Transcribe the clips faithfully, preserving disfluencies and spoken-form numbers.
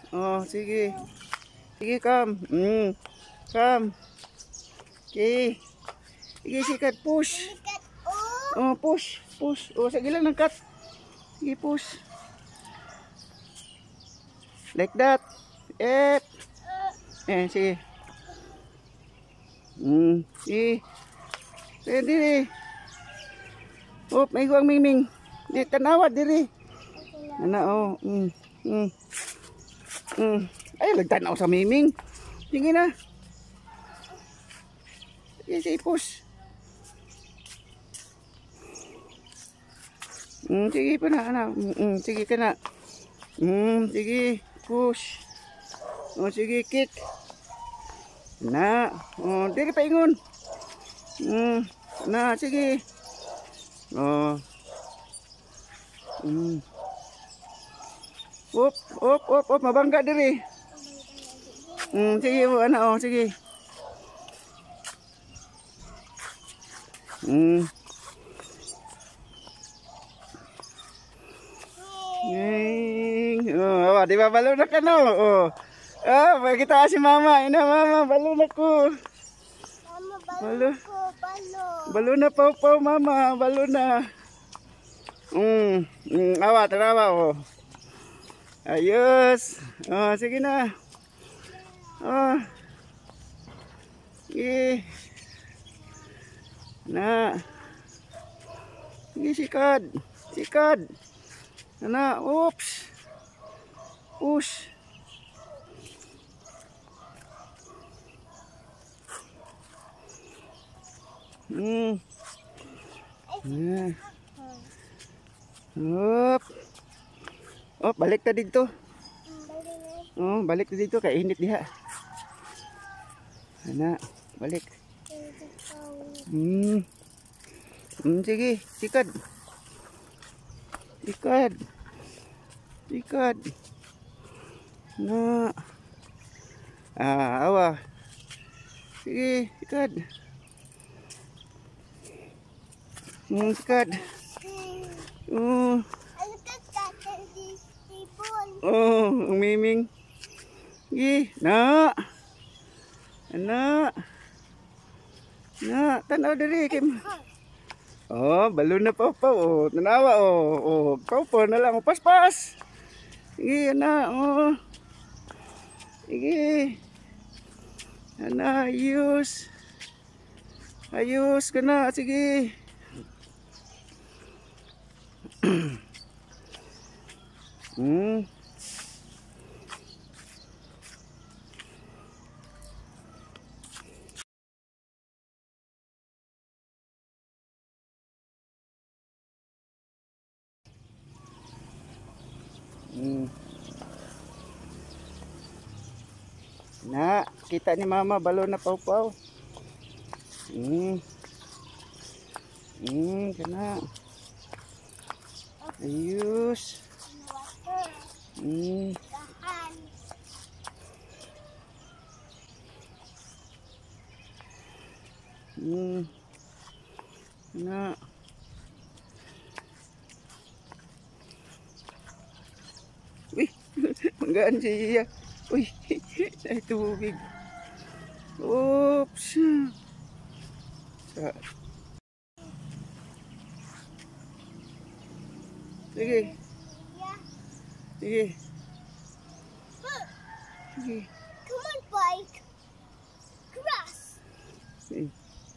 Oh, sige. Sige, come. Mm. Come. Okay. Sige, sikat. Push. Oh, push. Push. Oh, sige lang ng cut. Sige, push. Like that. Eh. Eh, sige. Hmm, sige. Sige, diri. Oh, may guwang miming. Di, tanawad, diri. Ano, oh. Hmm, hmm. Hmm. Ay, lagtanaw sa miming. Sige na. Sige, sige, push. Hmm, sige pa na, ano. Hmm, sige ka na. Hmm, sige. Push. Oh, sige, kick. Na. Oh, diri pa ingon. Hmm, na, sige. Oh. Hmm. Op, op, op, op, mabangga diri. Hmm, sige, oh, ano, oh, sige. Hmm. Nging. Oh, awa, di ba balo na ka no? Oh. Ah, makita si mama. Ina mama, balo na ko. Mama, balo, Balo. ko, balo. Balo na Paopao mama, balo na. Hmm, mm, awa, tarawa oh. Ayos. Oh, sige na. Oh. Sige. Na. Sige, sikad. Sikad. Na, oops. Push. Hmm. Yeah. Op. Oh, balik ta dito. Oh, balik ta dito kay init diha. Ana, balik. Hmm. Hmm, sige, sikad. Sikad. Sikad. Na. Ah, awa. Sige, sikad. Hmm, sikad. Oh. Oh, umiming. Gi, na. Ana. Na, tanaw diri kim. Oh, balon na Paopao. Oh, tanawa oh. Oh, Paopao na lang paspas. Sige, ana. Oh. Sige. Ana, ayos. Ayos ka na, sige. Hmm. Hmm. Na, kita ni mama balo na Paopao. Hmm. Hmm, kana. Ayos. Hmm. Hmm. Na. Uy, manggaan siya. Uy, ay tubig. Oops. Sa. Sige. Sige. Sige. Come on, bike. Cross. Sige.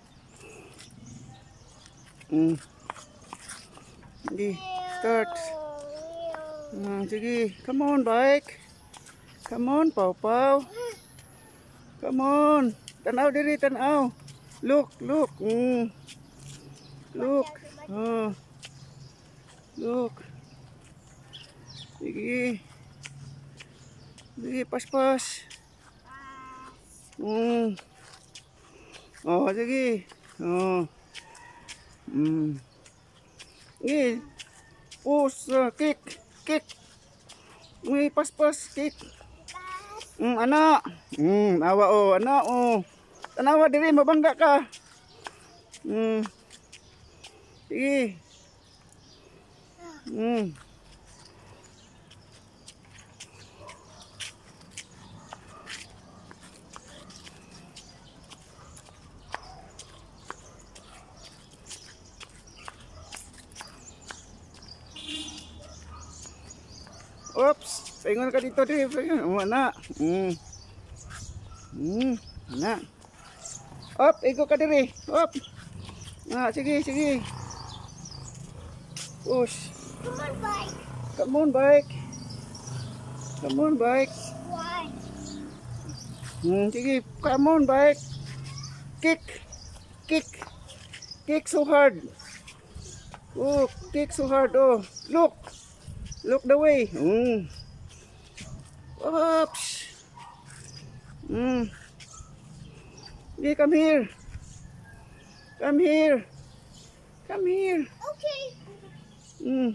Hmm. Sige. Start. Hmm, sige. Come on, bike. Come on, Paopao. Come on. Tanaw diri, tanaw. Look, look. Hmm. Look. Oh. Look. Sige. Sige, pas-pas. Hmm. Oh, sige. Oh. Hmm. Sige. Push, uh, kick, kick. May pas-pas, kick. Hmm, ana. Hmm, awa oh, ana oh. Tanawa diri, mabangga ka. Hmm. Sige. Hmm. Oops. Paingon ka dito, diri. Oh, ana. Hmm. Hmm, ana. Op, igo ka diri. Op. Ah, sige, sige. Push. Come on, bike. Come on, bike. Come on, bike. Why? Hmm, sige. Come on, bike. Kick. Kick. Kick so hard. Oh, kick so hard. Oh, look. Look the way. Hmm. Oops. Hmm. Yeah, come here. Come here. Come here. Okay. Hmm.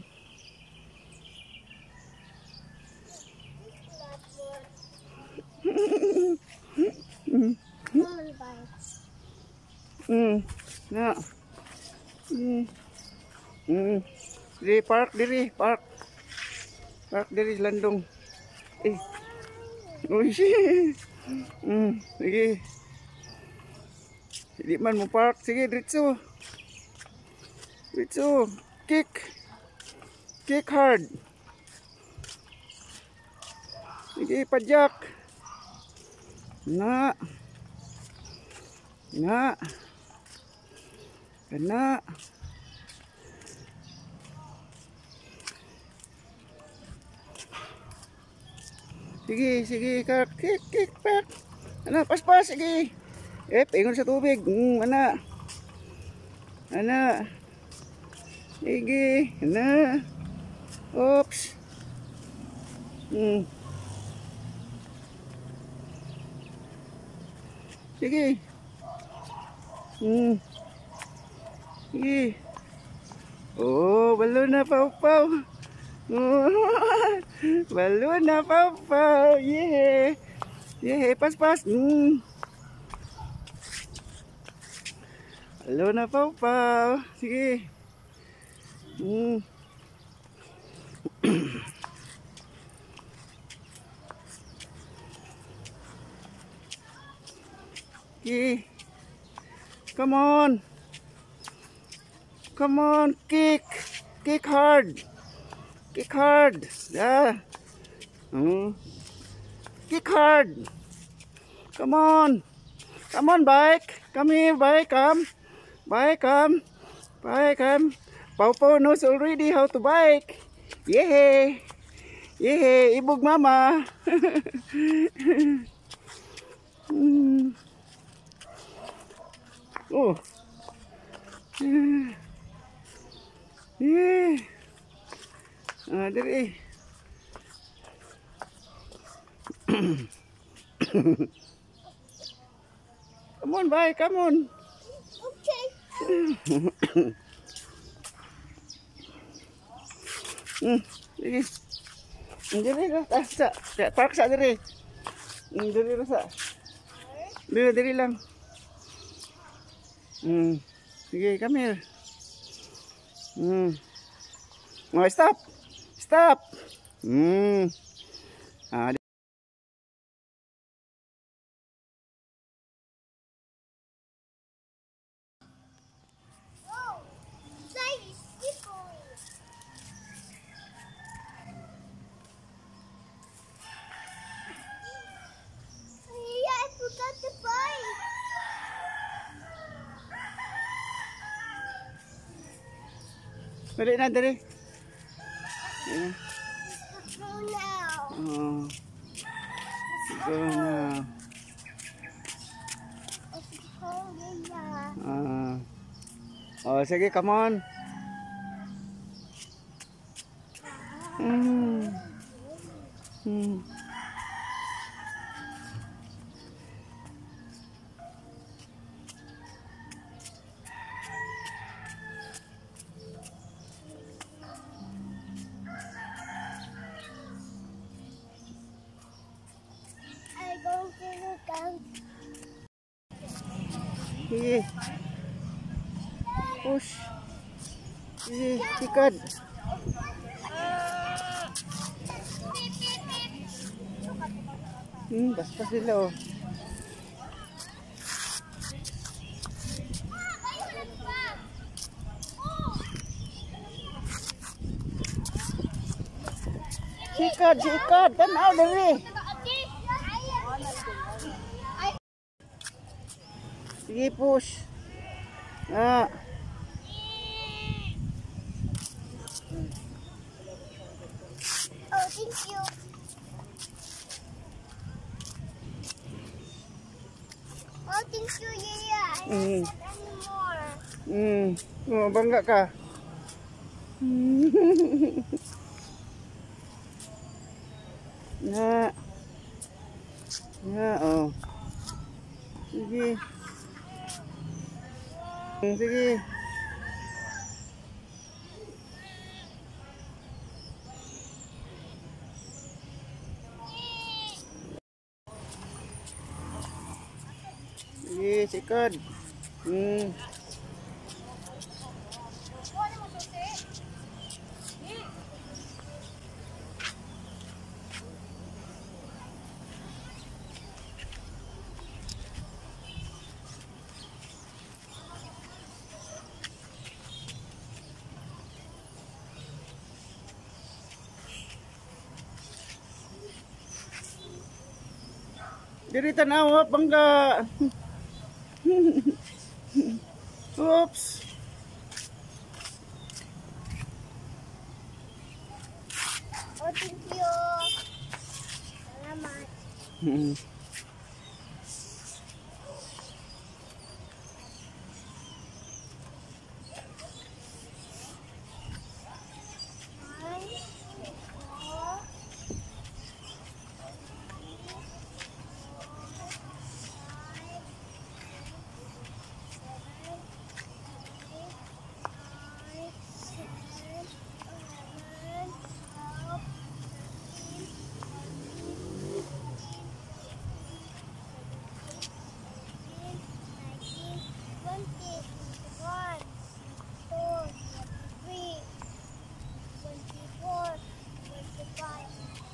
Come on, bike. Hmm. Na. Hmm. Hmm. Diri park diri, park. Park diri landong. Eh. Uy. Hmm, sige. Hindi man mo park. Sige, diretso. Diretso. Kick. Kick hard. Sige, padyak. Na. Na. Kana. Sige, sige, kak. Kick, kick, back. Ana, pas-pas, sige. Eh, paingon sa tubig. Hmm, ana. Ana. Sige, ana. Oops. Hmm. Sige. Hmm. Sige. Oh, balon na, Paopao. Oh, balon na, Paopao. Yeah. Yeah, pas-pas. Hmm. Balon na, Paopao. Sige. Hmm. Okay. Come on. Come on, kick. Kick hard. Kick hard. Yeah. Hmm. Kick hard. Come on. Come on, bike. Come here, bike. Come. Bike, come. Bike, come. Paopao knows already how to bike. Yeah. Yeah. Ibog mama. Hmm. Oh. Yeah. Ah, diri. Come on, bye. Come on. Okay. Hmm. Diri. Diri lah. Ah, sa. Park sa diri. Hmm, diri lah sa. Diri, diri lang. Hmm. Sige, come here. Hmm. Oh, stop. Stop. Hmm. Ah, Oh, side is slippery. Yeah, I forgot the bike. dali na, dali. Yeah. Let's go now. Oh. Go now. Let's go now. Ah. Oh, sige, come on. Hmm. Hmm. I'm going to look down. Sige. Push. Sige, tikad. Hmm, baspas sila oh. Sikat, sikat. Tanaw dari. Sige, push. Ah. Oh, thank you. Oh, thank you, Yaya. I don't Mm. have anymore. Hmm. Oh, bangga ka? Na. Na, oh. Sige. Hmm, sige. Sige, sikat. Hmm. Diri tanaw, bangga. Oops. Oh, thank you. Salamat. Hmm. One, four, five, six, seven, eight, nine, ten, eleven, twelve, thirteen, fourteen, fifteen, twenty, twenty-one, twenty-two, twenty-three, twenty-four, twenty-five,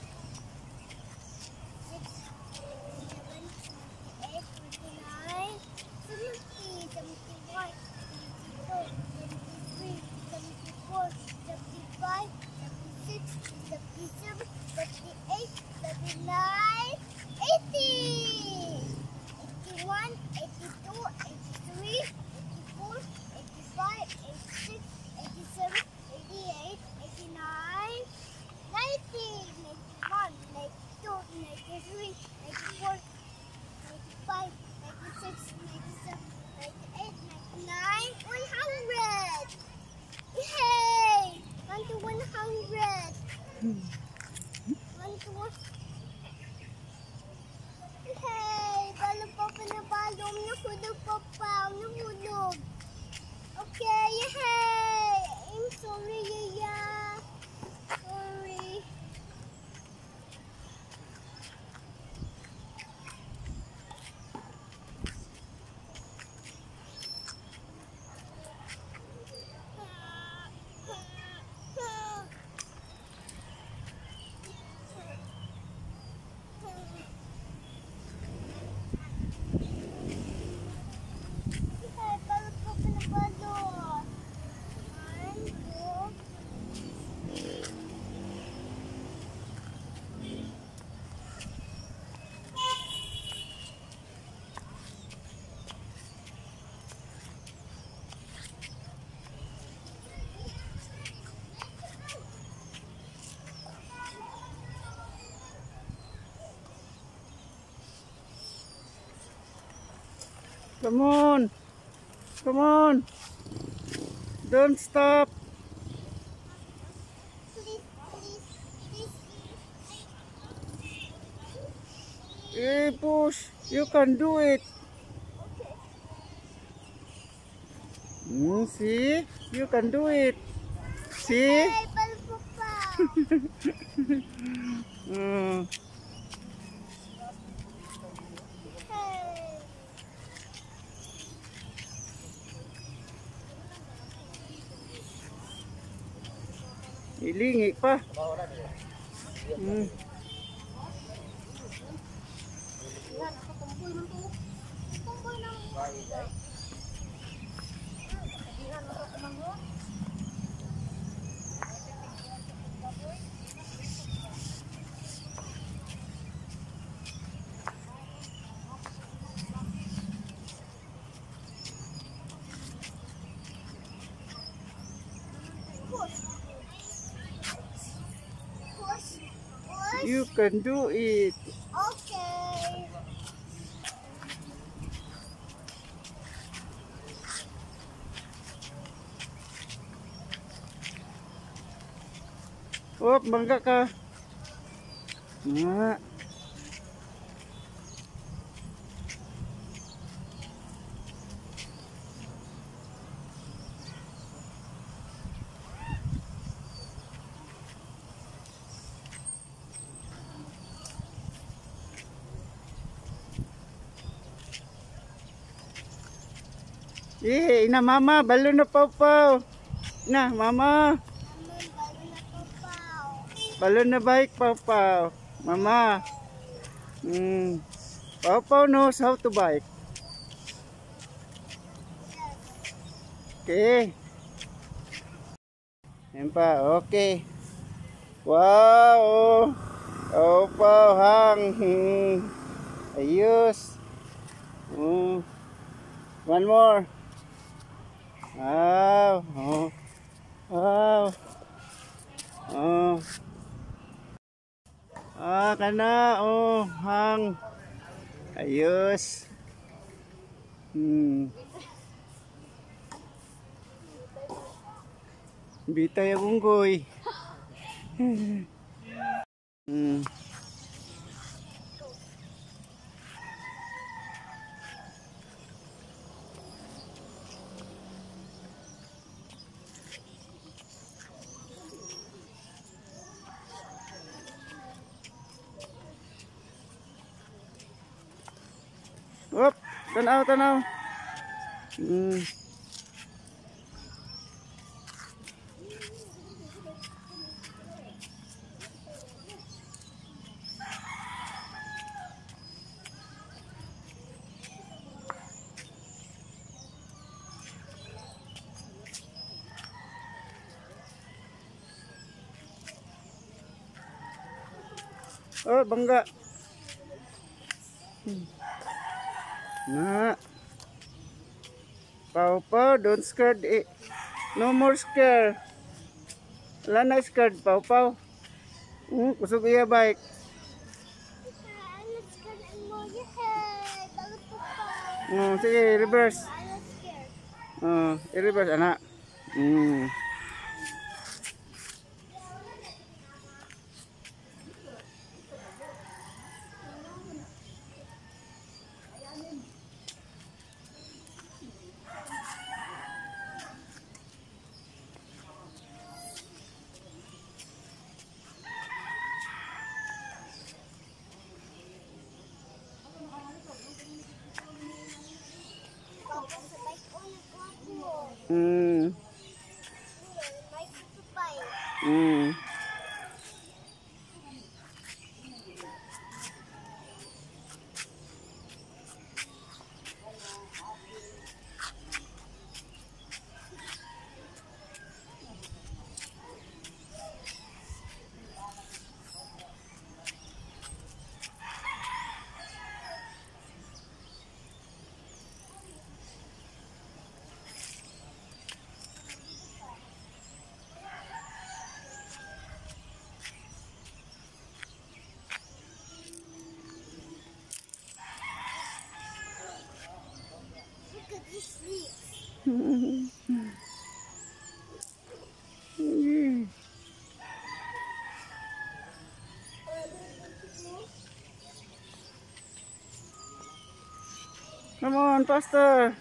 twenty-six, twenty-seven, twenty-eight, twenty-nine, seventy, seventy-one, seventy-two, seventy-three, seventy-four, seventy-five, seventy-six, seventy-seven, seventy-eight, seventy-nine, eighty, eighty-one, eighty-two, eighty-three, eighty-four, eighty-five, eighty-six, eighty-seven, eighty-eight, eighty-nine, ninety, ninety-one, ninety-two, ninety-three, ninety-four, ninety-five, ninety-six, ninety-seven, ninety-eight, ninety-nine, one hundred! Yay! One to one hundred! One to one... Yay! Balong pa pa na balong. Nahulog pa pa. Nahulog. Okay, yay! I'm sorry, Yaya. Sorry. Yay! Balong pa pa na balong. One, two, Come on. Come on. Don't stop. please, please, please. Hey, push. You can do it. Hmm, see? You can do it. See? Yay! Balong pa pa. Hmm. Hey! Ilingi pa. Hmm. You can do it. Okay. Oh, bangga ka. Nga. Eh, ina mama, balon na Paopao. Na, mama. Naman bago na Paopao. Balon na bike Paopao. Mama. Hmm. Paopao knows how to bike. Okay. Yan pa, okay. Wow. Paopao hang. Hmm. Ayos. Hmm. One more. Wow. Oh. Wow. Oh. Ah, kana. Oh, hang. Ayos. Hmm. Bitay akong goy. Hmm. Op, tanaw, tanaw. Hmm. Oh, bangga. Hmm. Na. Paopao, don't scared. Eh. No more scare. Wala na scared, Paopao. Hmm, kusog iya bike. Let's go and move your head. Bago Paopao. Oh, sige, reverse. I'm not scared. Oh, i-reverse, anak. Hmm. Papa sa bike ko nagwapo. Hmm. Bike sa bike. Hmm. Look at this leaf. Come on, faster.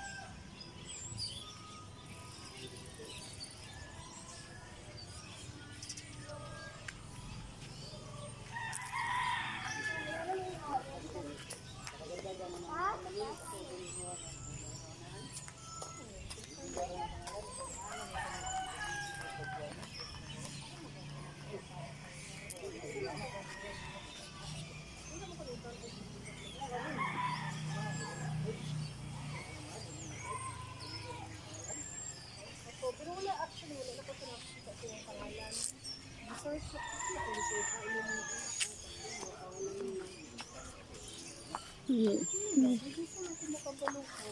Pero wala actually, wala na ko pinapakita sa yung pangalan. Research ko siya kung research ko ilan yung Hmm. hindi ko na kumakabalukod.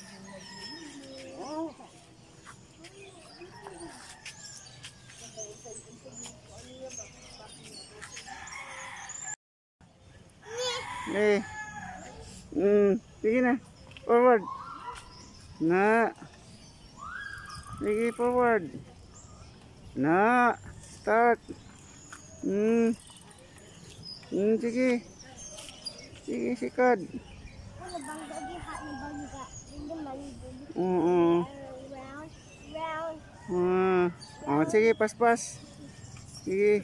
Wow. Eh. Hmm, sige na. Forward. Na. Sige, forward. Na. Start. Hmm. Hmm, sige. Sige, sikad. Ano bangga diha ni bangga. Hindi malibog. Oo. Round, round. Ah. Oh, sige, paspas. Sige.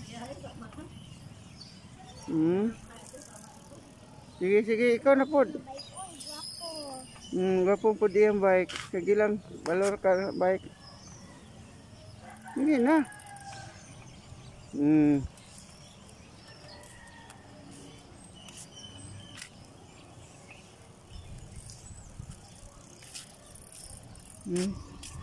Hmm. Sige, sige, ikaw na pod. Bike on, guwapo. Hmm, gapong po di ang bike. Sige lang, balor ka bike. Hindi na. Hmm. Hmm.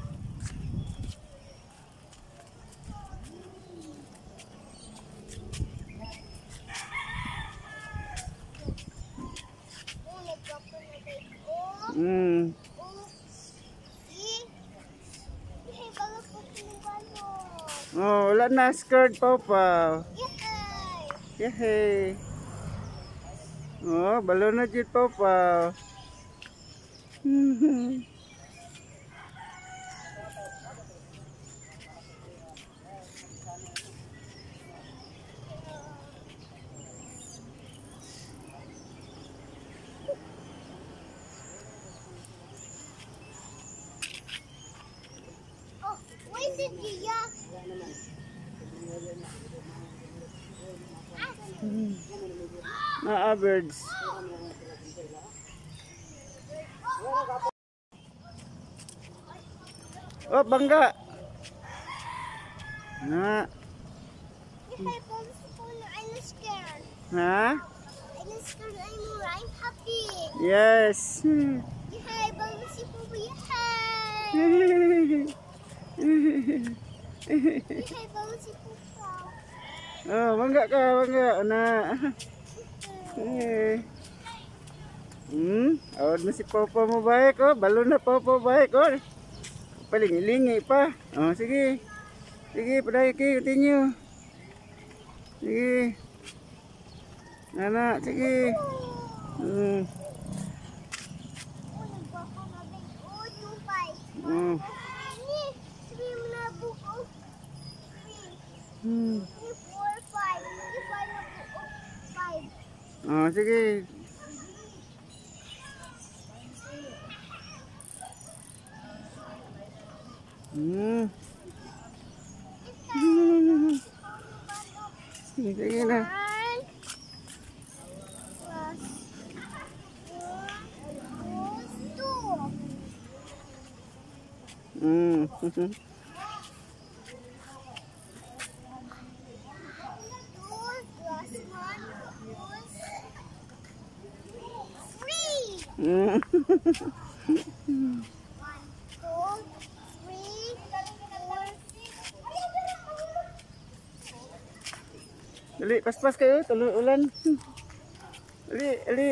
Oh, nagwapo na bike on. Hmm. Oh, see? Hey, bago po pinagbalot. Oh, wala na skirt, Paopao. Yay! Yehey. Oh, balon na dyan, Paopao. Oh, where's the Gia? Naa birds. Oh, bangga. Na. Hey, bago po na I'm scared. Ha? I'm scared anymore. I'm happy. Yes. Hey, bago si po yay! Hey, bago si po Oh, bangga ka, bangga. Na. Eh. Hmm, awad na si Paopao mo bike, oh. Balon na Paopao bike, oh. Palingi-lingi pa. Oh, sige. Sige, padaiki, continue. Sige. Nana, sige. Hmm. Oh, nagwapo na big. Oh, two five. Hmm. Three. Three na buko. Three. Hmm. Three, four, five. Three, five na buko. Five. Oh, sige. Hmm. Sige na. One. Plus. One. Two. Hmm. Two plus one plus three. Hmm. One, two, three, four. Dali, paspas kayo, tuloy ulan. Dali, dali.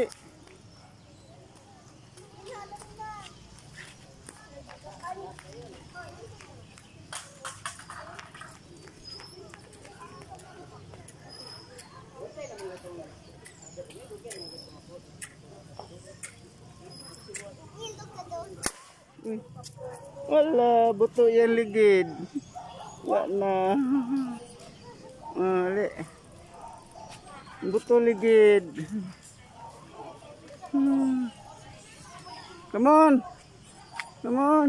Nilog ka doon. Uy. Wala, buto yan ligid. Wala na. Ah, dali. Buto ligid. Hmm. Come on. Come on.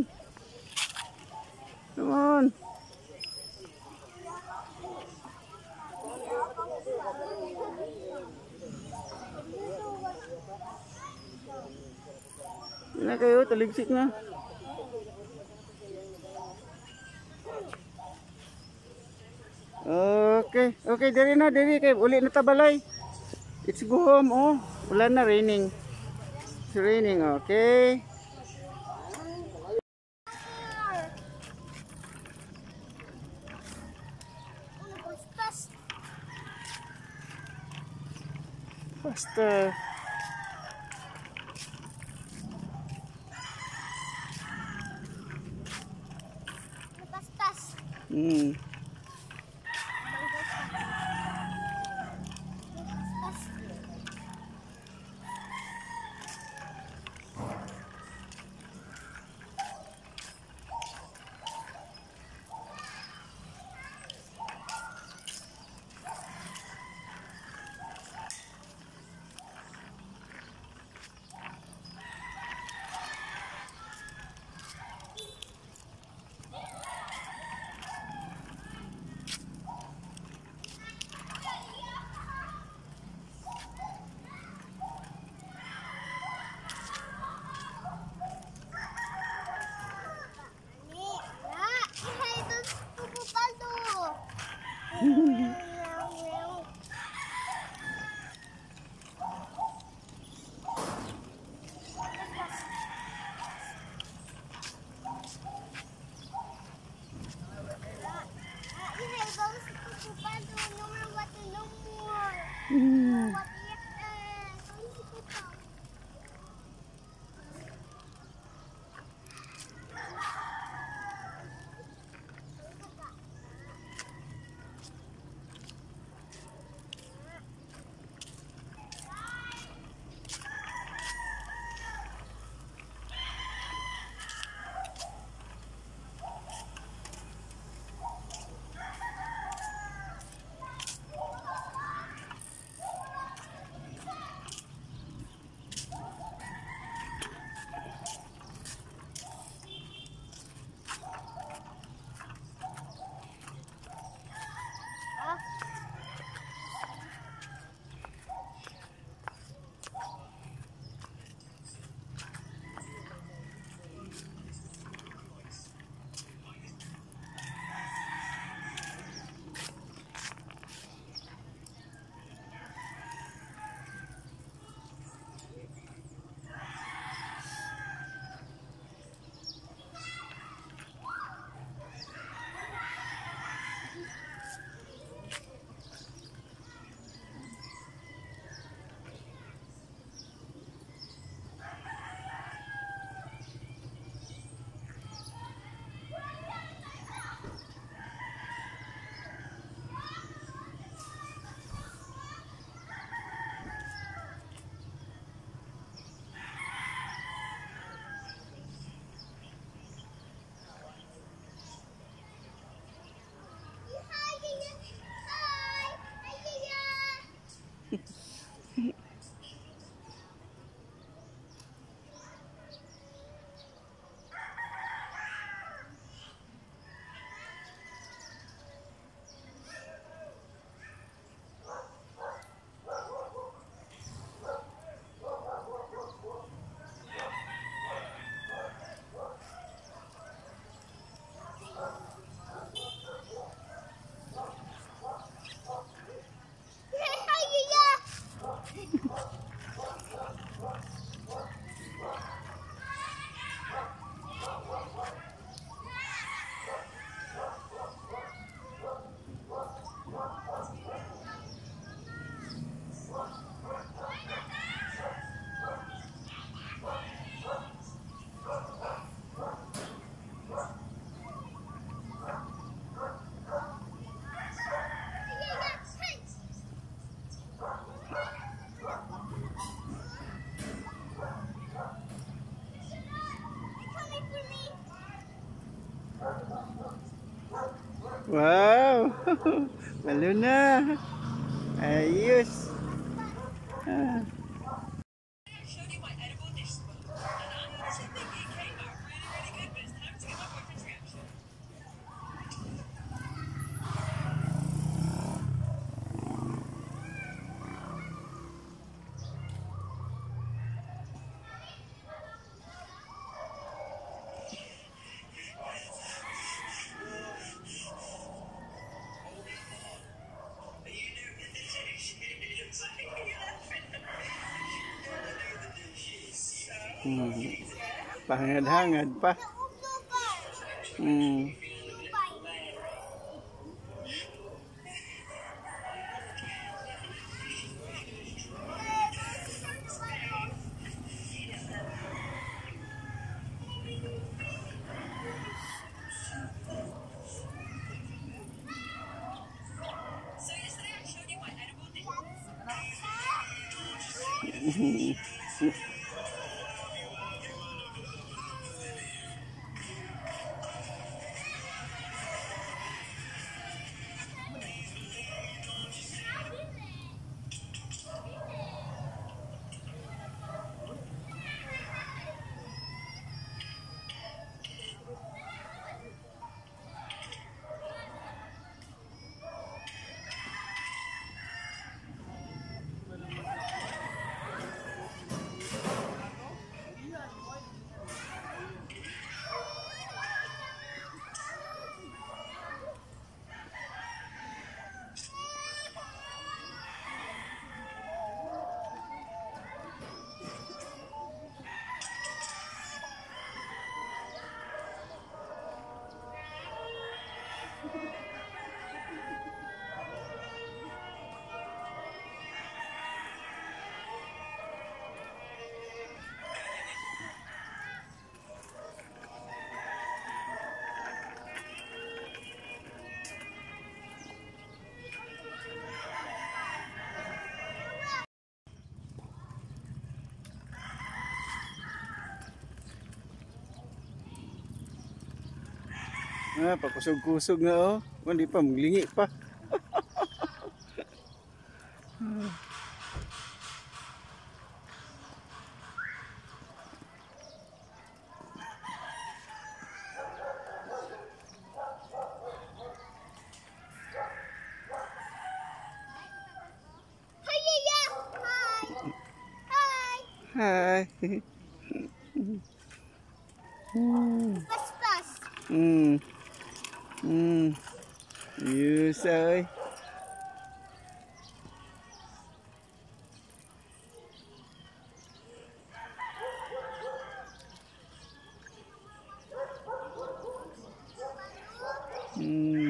Come on. Na kayo, taligsik na. Okay, okay, diri na, diri kay uli na tabalay. It's go home, oh. Wala na, raining. It's raining, okay. Faster. Paspas. Hmm. Paspas. Hmm. Wow. Belum na. Ayos. Ah. Hmm. Pahangad-hangad pa. Hmm. Ah, pakusog-kusog na oh. Hindi pa, maglingi pa. Hi, Yaya! Hi! Hi! Hi. Plus, plus! Hmm. Hmm. You say. Hmm.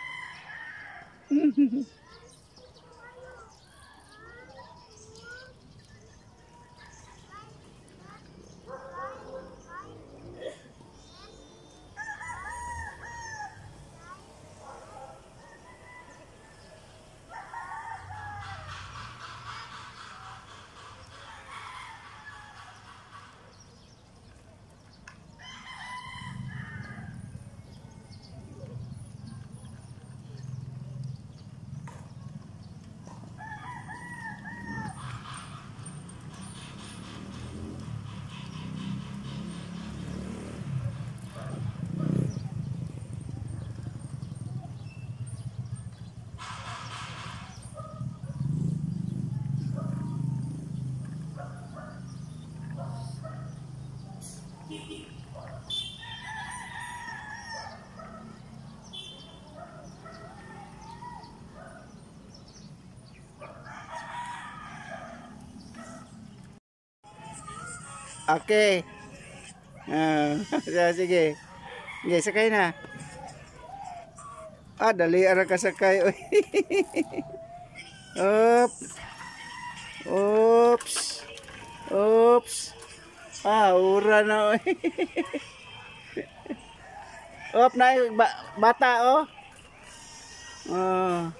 Okay. Ah, sige. Sige, sakay na. Ah, dali ara ka sakay. Oy. Up. Oops. Oops. Ah, ura na. Oy. Up na ba bata oh. Oh.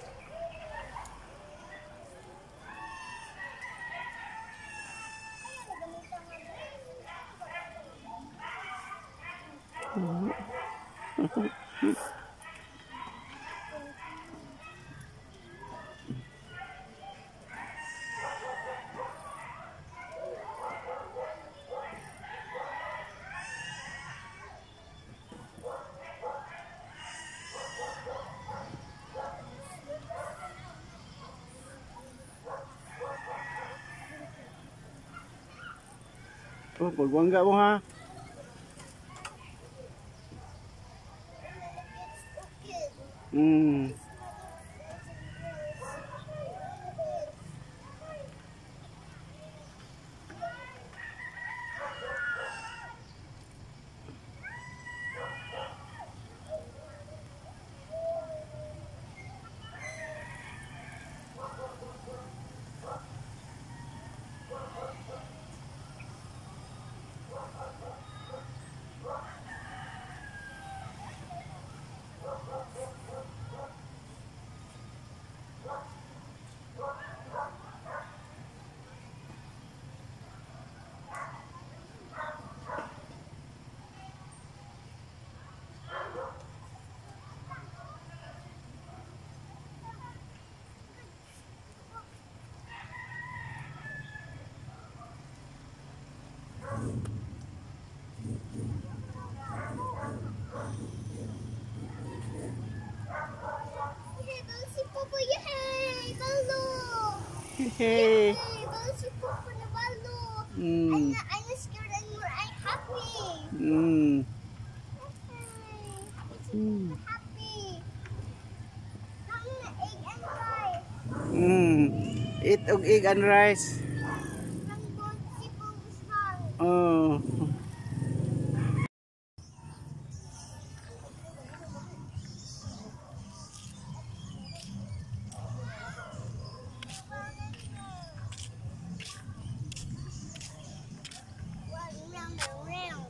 Oh, pagwangga mo ha. Hmm. Si Papa, yay! Ballo! Hey. Yay! Ballo si Papa na ballo! Hmm. I'm not, I'm not scared anymore. I'm happy. Hmm. I'm happy. Now I'm gonna egg and rice. Hmm. Eat og egg and rice. I'm going to see Papa's house. Oh. Run round and round.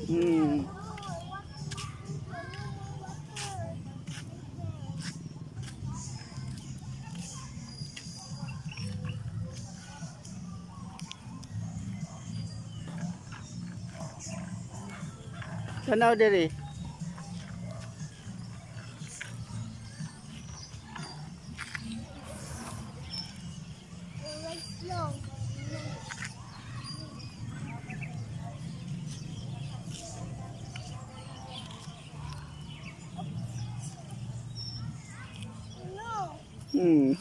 Hmm. Tanaw diri. Hmm.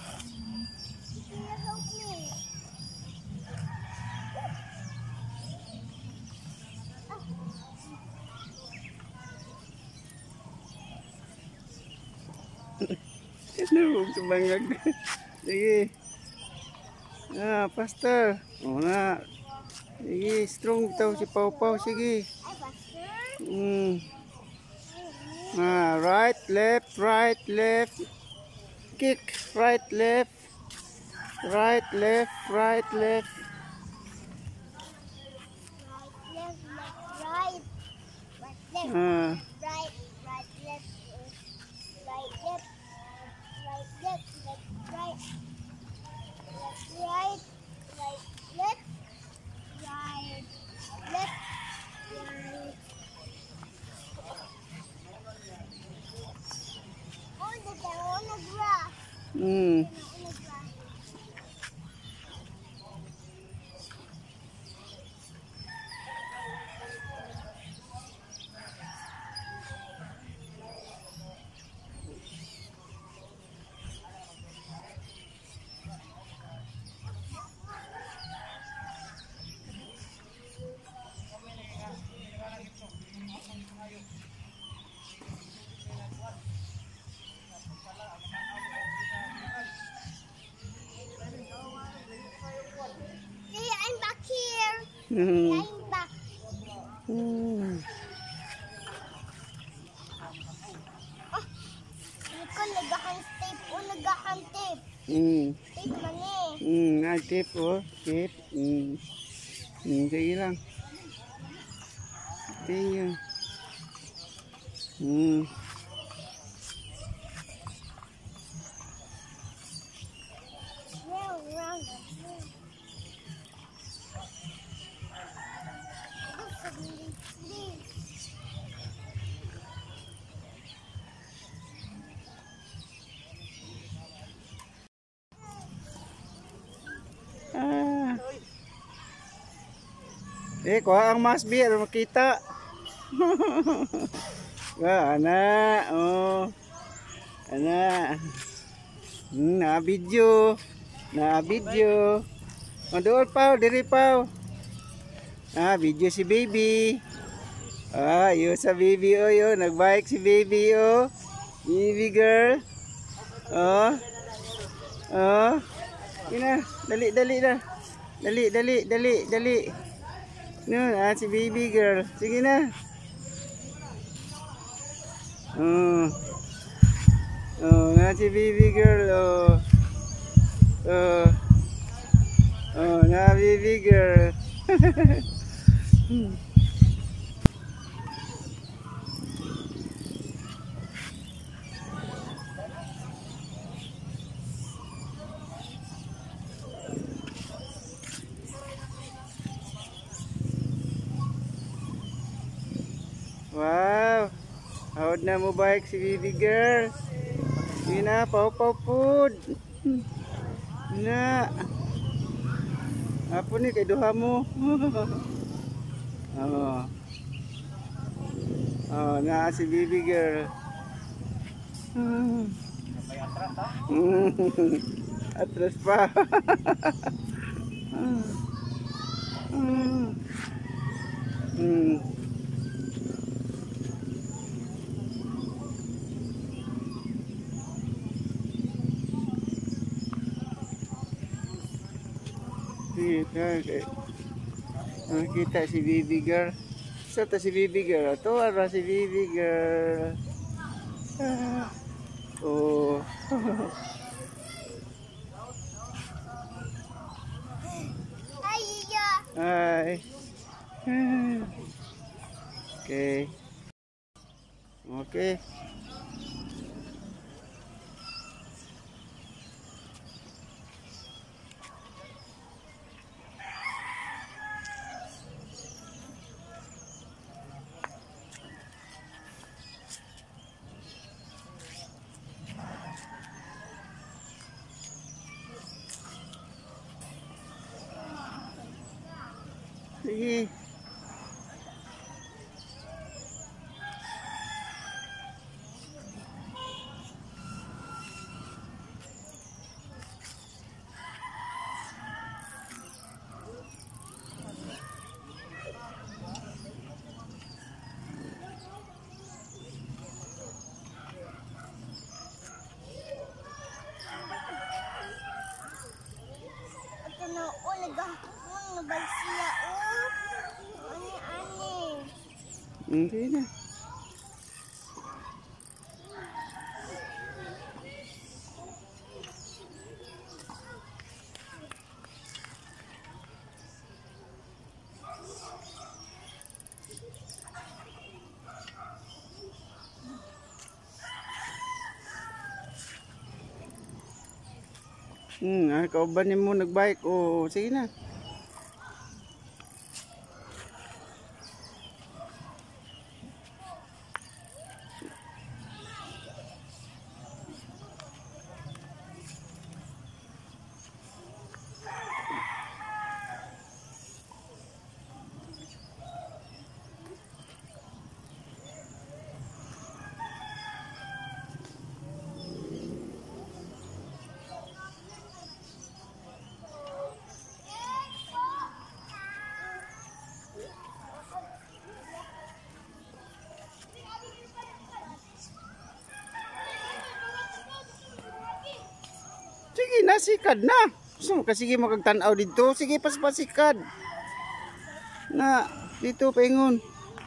Ano, sumangag. Sige. Ah, faster. Oh na. Sige, strong daw si Paopao. Sige. Hmm. Ah, right, left, right, left. Kick, right, left. Right, left, right, left. Left, left, right. Right, left. Ah. Right, right, left. Right, left. Right, left. Left, right. Left, right. Right, left. Right, left. Right. On the on the grass. Hmm. On the grass. Hey, I'm back here. Hmm. I'm back. Hmm. Oh, Nico, nagahang tape. Oh, nagahang tape. Hmm. Tape man eh. Hmm. Ah, tip oh. Tip. Hmm. Hmm. Sige lang. Tingnan. Hmm. Round, round, round. Ah. Eh, kuha ang mas beer makita. Wah, anak. Oh. Anak. Hmm, na video. Na video. Madool Pao, diri Pao. Ah, video si baby. Ah, yo sa baby oh, yo. Nagbike si baby oh. Baby girl. Oh. Oh. Ina, dali dali dah. Dali dali dali dali. No, ah, si baby girl. Sige na. Oh. Oh, na si baby girl oh. Oh. Oh, na baby girl. Wow. Hawad na mo bike si baby girl. Sige na, Paopao food. Na. Apa ni kay duha mo? Oh. Oh, na si baby girl. Atras pa. Hmm. Kita, kita si baby girl. Sa ta si baby girl. Ito ara si baby girl. Ah. Oh. Ay, iya. Hi. Okay. Okay. Sige. Ito na o, nagahapon, nabal sila o. Ani-ani. Hindi na. Hmm, ah, kauban mo nagbike. Oo, sige na. Sige na, sikad na. Gusto mo kasi magtanaw dito. Sige, paspasikad. Na, dito paingon.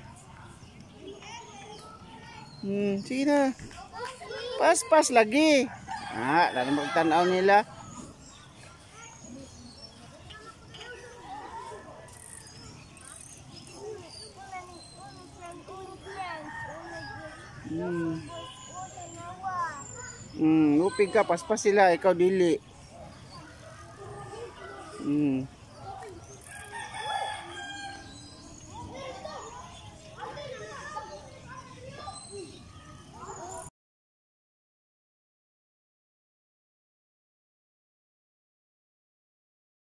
Hmm, sige na. Pas-pas lagi. Ah, lalo magtanaw nila. Hmm. Hmm, upig ka, paspas sila, ikaw dili. Hmm.